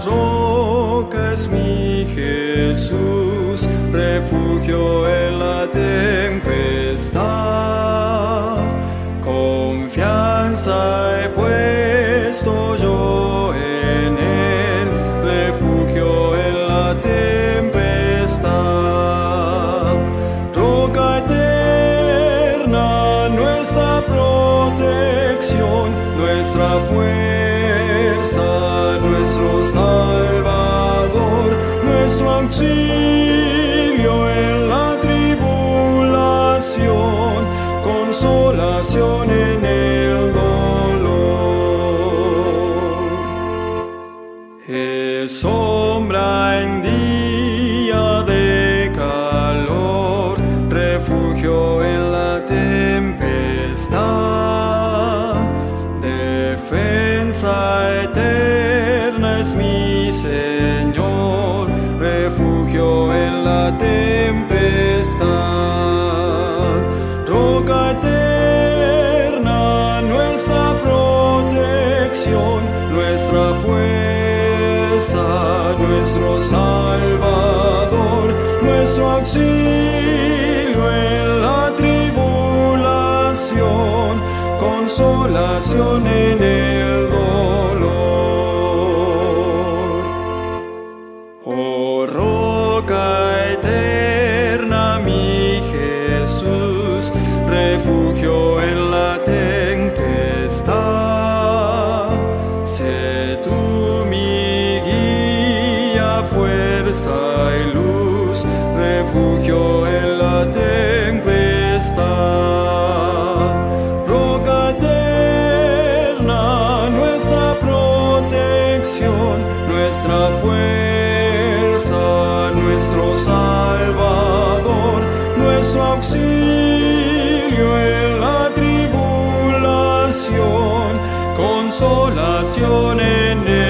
roca es mi Jesús, refugio en la tempestad. Confianza he puesto yo en Él, refugio en la tempestad. Roca eterna, nuestra protección, nuestra fuerza, nuestro Salvador, nuestro auxilio en la tribulación, consolación en el dolor. Es sombra en día de calor, refugio en la tempestad. Defensa eterna es mi Señor, refugio en la tempestad. Roca eterna, nuestra protección, nuestra fuerza, nuestro Salvador, nuestro auxilio en la tribulación, consolación en el dolor. Oh roca eterna, mi Jesús, refugio en la tempestad. Sé tú mi guía, fuerza y luz, refugio en la tempestad. Roca eterna, nuestra protección, nuestra fuerza, nuestro Salvador, nuestro auxilio en la tribulación, consolación en